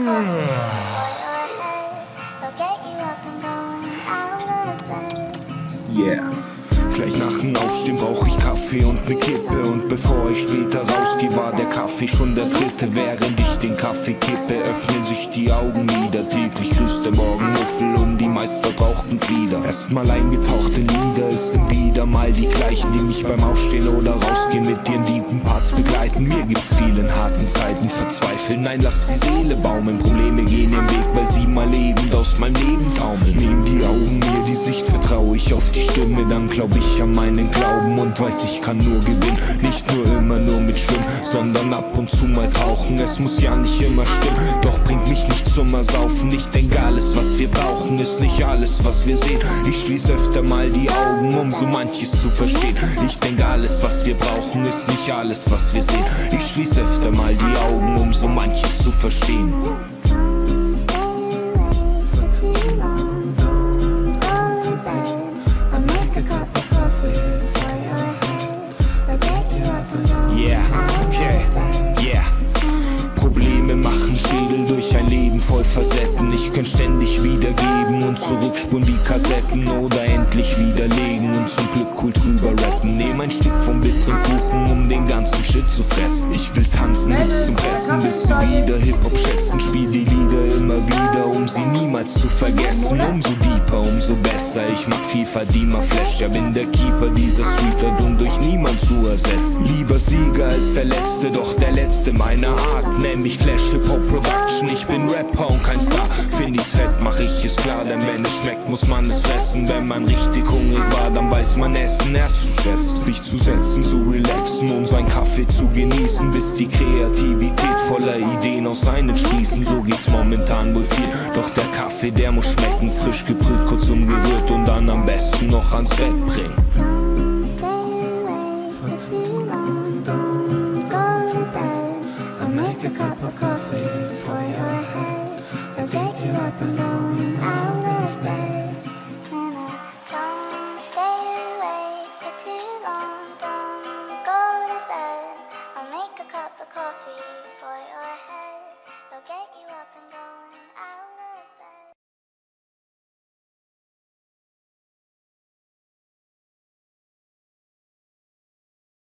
Yeah. Gleich nach dem Aufstehen brauch ich Kaffee und ne Kippe. Und bevor ich später rausgeh, war der Kaffee schon der dritte. Während ich den Kaffee kippe, öffnen sich die Augen wieder. Täglich grüßt der Morgenmuffel um die meistverbrauchten Glieder. Erstmal eingetaucht in Lieder, es sind wieder mal die gleichen, die mich beim Aufstehen oder Rausgehen mit ihren lieben Parts begleiten. Mir gibt's viel in harten Zeiten verzweifeln. Nein, lass die Seele baumeln. Probleme gehen im Weg, weil sie mal lebend aus meinem Leben taumeln. Nehm die Augen mir die Sicht, vertraue ich auf die Stimme. Dann glaub ich an meinen Glauben und weiß, ich kann nur gewinnen. Nicht nur immer nur mit Schwimmen, sondern ab und zu mal tauchen. Es muss ja nicht immer stimmen, doch bringt mich nicht zum Ersaufen. Ich denke, alles was wir brauchen ist nicht alles was wir sehen. Ich schließ öfter mal die Augen, um so manches zu verstehen. Ich denke, alles was wir brauchen ist nicht alles was wir sehen. Ich schließ öfter mal die Augen, um so manches zu verstehen. Durch ein Leben voll Facetten. Ich könnte ständig wiedergeben und zurückspulen wie Kassetten oder endlich widerlegen und zum Glück cool drüber rappen. Nehm ein Stück vom bitteren Kuchen, um den ganzen Shit zu fressen. Ich will tanzen bis zum Fressen, bis sie wieder Hip-Hop schätzen. Spiel die Lieder immer wieder, um sie niemals zu vergessen. Umso deeper, umso besser. Ich mag Vielfalt, die mal flasht. Ja, bin der Keeper dieser Street und durch niemand zu ersetzen. Lieber Sieger als der Letzte, doch der Letzte meiner Art. Nenn mich Flash Hip-Hop Production. Ich bin Rapper und kein Star. Find ich's fett, mach ich es klar. Denn wenn es schmeckt, muss man es fressen. Wenn man richtig hungrig war, dann weiß man Essen erst zu schätzen. Sich zu setzen, zu relaxen, um seinen Kaffee zu genießen, bis die Kreativität voller Ideen aus einen sprießen. So geht's momentan wohl viel. Doch der Kaffee, der muss schmecken. Frisch gebrüht, kurz umgerührt und dann am besten noch ans Bett bringen. Make a cup of coffee for your head. I'll get you up and going out of bed.